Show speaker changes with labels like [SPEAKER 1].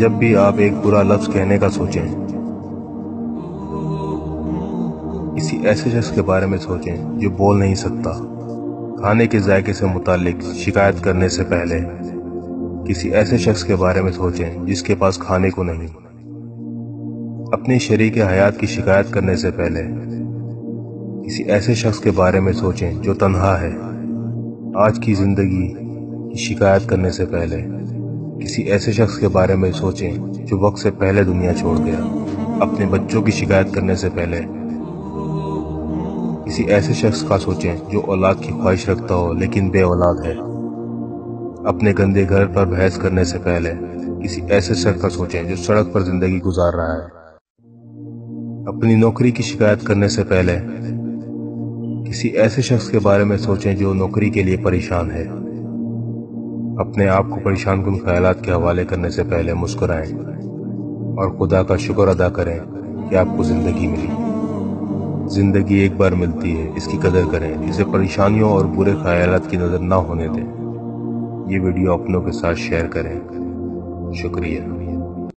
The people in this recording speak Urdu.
[SPEAKER 1] جب بھی آپ ایک برا لفظ کہنے کا سوچیں، کسی ایسے شخص کے بارے میں سوچیں جو بول نہیں سکتا، کھانے کے ذائقے سے متعلق شکایت کرنے سے پہلے کسی ایسے شخص کے بارے میں سوچیں جس کے پاس کھانے کو نہیں، اپنی شریک حیات کی شکایت کرنے سے پہلے کسی ایسے شخص کے بارے میں سوچیں جو تنہا ہے، آج کی زندگی کی شکایت کرنے سے پہلے کسی ایسے شخص کے بارے میں سوچیں جو وقت سے پہلے دنیا چھوڑ گیا، اپنے بچوں کی شکایت کرنے سے پہلے کسی ایسے شخص کا سوچیں جو اولاد کی خواہش رکھتا ہو لیکن بے اولاد ہے، اپنے گندے گھر پر بحث کرنے سے پہلے کسی ایسے شخص کا سوچیں جو سڑک پر زندگی گزار رہا ہے، اپنی نوکری کی شکایت کرنے سے پہلے کسی ایسے شخص کے بارے میں سوچیں جو نوکری کے لیے پریشان ہے، اپنے آپ کو پریشان کن خیالات کے حوالے کرنے سے پہلے مسکرائیں اور خدا کا شکر ادا کریں کہ آپ کو زندگی ملی۔ زندگی ایک بار ملتی ہے، اس کی قدر کریں، اسے پریشانیوں اور برے خیالات کی نظر نہ ہونے دیں۔ یہ ویڈیو اپنوں کے ساتھ شیئر کریں۔ شکریہ۔